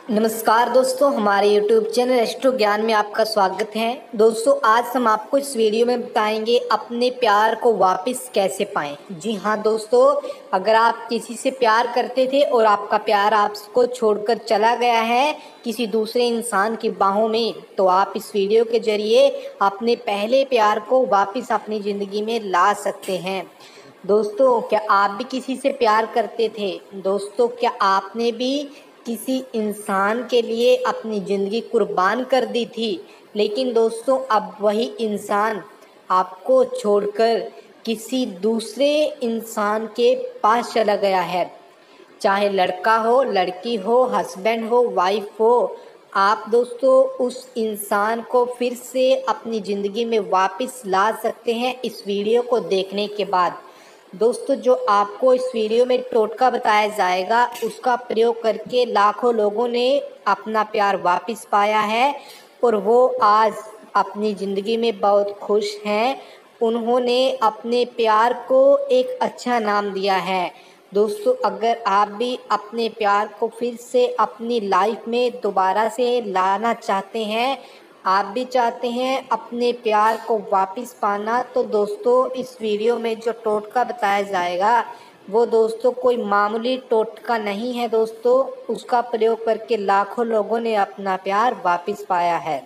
नमस्कार दोस्तों, हमारे YouTube चैनल एस्ट्रो ज्ञान में आपका स्वागत है। दोस्तों, आज हम आपको इस वीडियो में बताएंगे अपने प्यार को वापस कैसे पाएं। जी हाँ दोस्तों, अगर आप किसी से प्यार करते थे और आपका प्यार आपको छोड़कर चला गया है किसी दूसरे इंसान की बाहों में, तो आप इस वीडियो के जरिए अपने पहले प्यार को वापस अपनी ज़िंदगी में ला सकते हैं। दोस्तों, क्या आप भी किसी से प्यार करते थे? दोस्तों, क्या आपने भी किसी इंसान के लिए अपनी ज़िंदगी कुर्बान कर दी थी, लेकिन दोस्तों अब वही इंसान आपको छोड़कर किसी दूसरे इंसान के पास चला गया है? चाहे लड़का हो, लड़की हो, हस्बैंड हो, वाइफ हो, आप दोस्तों उस इंसान को फिर से अपनी ज़िंदगी में वापस ला सकते हैं इस वीडियो को देखने के बाद। दोस्तों, जो आपको इस वीडियो में टोटका बताया जाएगा उसका प्रयोग करके लाखों लोगों ने अपना प्यार वापस पाया है और वो आज अपनी ज़िंदगी में बहुत खुश हैं। उन्होंने अपने प्यार को एक अच्छा नाम दिया है। दोस्तों, अगर आप भी अपने प्यार को फिर से अपनी लाइफ में दोबारा से लाना चाहते हैं, आप भी चाहते हैं अपने प्यार को वापस पाना, तो दोस्तों इस वीडियो में जो टोटका बताया जाएगा वो दोस्तों कोई मामूली टोटका नहीं है। दोस्तों, उसका प्रयोग करके लाखों लोगों ने अपना प्यार वापस पाया है।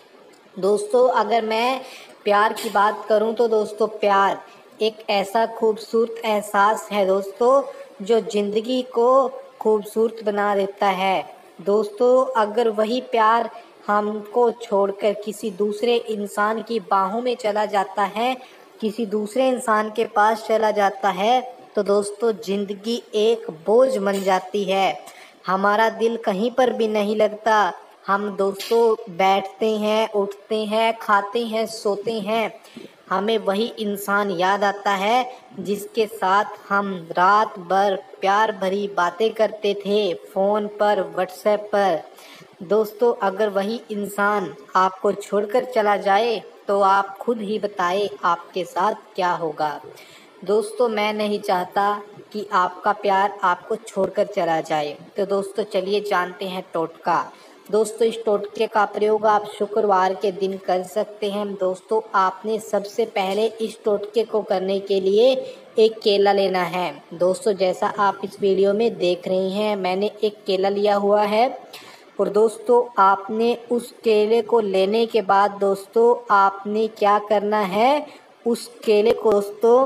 दोस्तों, अगर मैं प्यार की बात करूं तो दोस्तों प्यार एक ऐसा खूबसूरत एहसास है दोस्तों, जो ज़िंदगी को खूबसूरत बना देता है। दोस्तों, अगर वही प्यार हमको छोड़कर किसी दूसरे इंसान की बाहों में चला जाता है, किसी दूसरे इंसान के पास चला जाता है, तो दोस्तों ज़िंदगी एक बोझ बन जाती है। हमारा दिल कहीं पर भी नहीं लगता। हम दोस्तों बैठते हैं, उठते हैं, खाते हैं, सोते हैं, हमें वही इंसान याद आता है जिसके साथ हम रात भर प्यार भरी बातें करते थे फ़ोन पर, व्हाट्सएप पर। दोस्तों, अगर वही इंसान आपको छोड़कर चला जाए तो आप खुद ही बताएं आपके साथ क्या होगा। दोस्तों, मैं नहीं चाहता कि आपका प्यार आपको छोड़कर चला जाए। तो दोस्तों चलिए जानते हैं टोटका। दोस्तों, इस टोटके का प्रयोग आप शुक्रवार के दिन कर सकते हैं। दोस्तों, आपने सबसे पहले इस टोटके को करने के लिए एक केला लेना है। दोस्तों, जैसा आप इस वीडियो में देख रहे हैं, मैंने एक केला लिया हुआ है और दोस्तों आपने उस केले को लेने के बाद दोस्तों आपने क्या करना है, उस केले को दोस्तों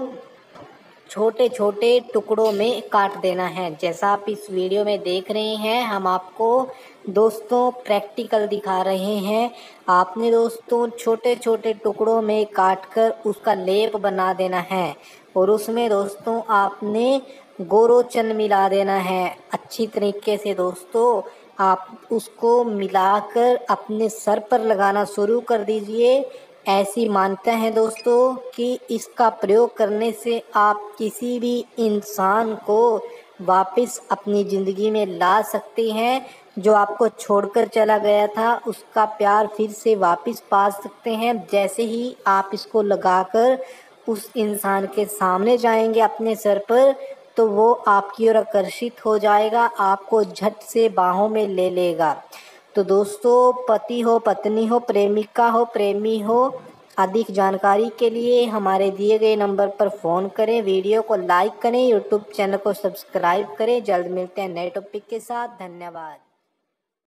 छोटे छोटे टुकड़ों में काट देना है। जैसा आप इस वीडियो में देख रहे हैं, हम आपको दोस्तों प्रैक्टिकल दिखा रहे हैं। आपने दोस्तों छोटे छोटे टुकड़ों में काटकर उसका लेप बना देना है और उसमें दोस्तों आपने गोरोचन मिला देना है अच्छी तरीके से। दोस्तों, आप उसको मिलाकर अपने सर पर लगाना शुरू कर दीजिए। ऐसी मानते हैं दोस्तों कि इसका प्रयोग करने से आप किसी भी इंसान को वापस अपनी ज़िंदगी में ला सकते हैं। जो आपको छोड़कर चला गया था उसका प्यार फिर से वापस पा सकते हैं। जैसे ही आप इसको लगाकर उस इंसान के सामने जाएंगे अपने सर पर, तो वो आपकी ओर आकर्षित हो जाएगा, आपको झट से बाहों में ले लेगा। तो दोस्तों, पति हो, पत्नी हो, प्रेमिका हो, प्रेमी हो, अधिक जानकारी के लिए हमारे दिए गए नंबर पर फ़ोन करें, वीडियो को लाइक करें, यूट्यूब चैनल को सब्सक्राइब करें। जल्द मिलते हैं नए टॉपिक के साथ। धन्यवाद।